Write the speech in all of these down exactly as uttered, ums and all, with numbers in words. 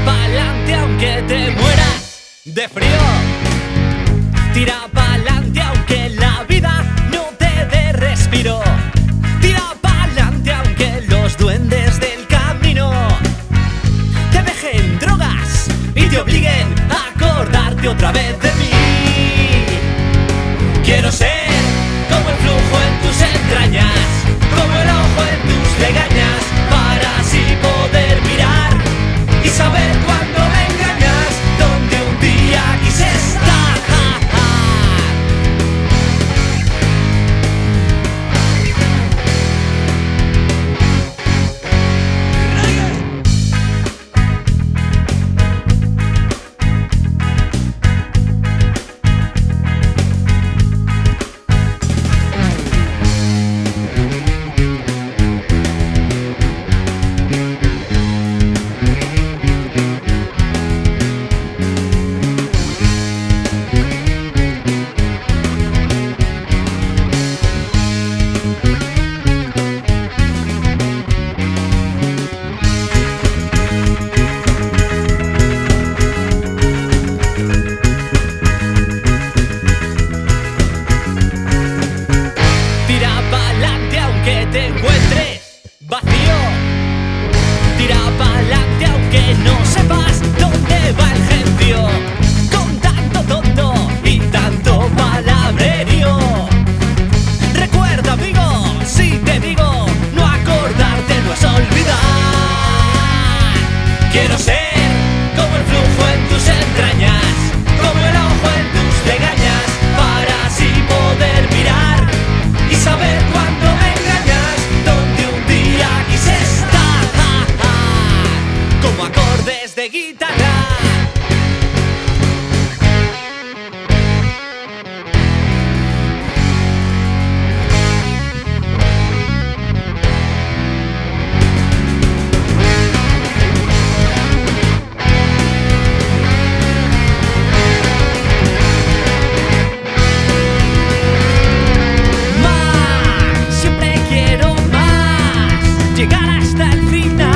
pa'lante aunque te mueras de frío. Tira pa'lante aunque la vida no te dé respiro. Tira pa'lante aunque los duendes del camino te dejen drogas y te obliguen a acordarte otra vez de mí. Quiero ser como el flujo en tus entrañas, como el ojo en tus legañas, para así poder mirar y saber cuando me engañas, donde un día quise estar. Te encuentres vacío, tira pa'lante aunque no sepas dónde va el gentío, con tanto tonto y tanto palabrerío. Recuerda, amigo, si te digo, no acordarte no es olvidar. Quiero ser como el flujo en tus entrañas, como el ojo en tus legañas, para así poder mirar y saber cuándo me como acordes de guitarra. Más, siempre quiero más, llegar hasta el final.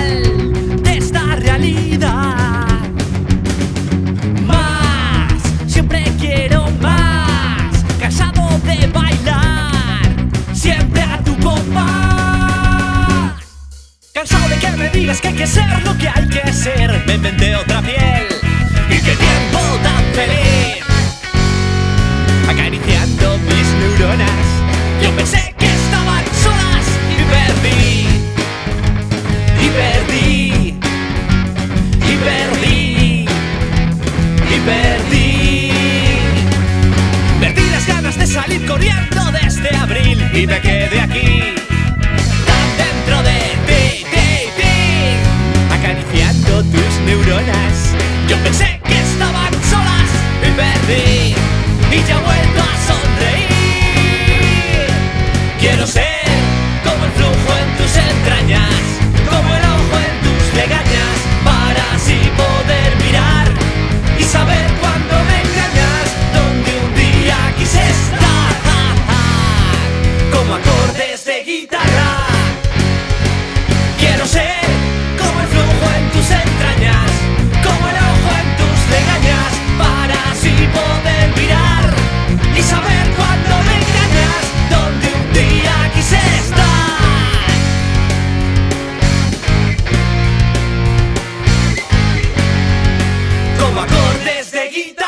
Cansado de que me digas que hay que ser lo que hay que ser. Me inventé otra piel y qué tiempo tan feliz, acariciando mis neuronas. Yo pensé que estaban solas y perdí, y perdí, y perdí, y perdí. Perdí las ganas de salir corriendo desde abril y me quedé aquí, tan dentro de ti, ti, ti, acariciando tus neuronas. Yo pensé que estaban solas y perdí, y ya he vuelto a sonreír. Quiero ser como el flujo en tus entrañas, como el ojo en tus legañas, para así poder mirar y saber cuándo me engañas, donde un día quise estar, como acordes de guitarra. Quiero ser como el flujo en tus entrañas, como el ojo en tus legañas, para así poder mirar y saber cuándo me engañas, donde un día quise estar. Como acordes de guitarra.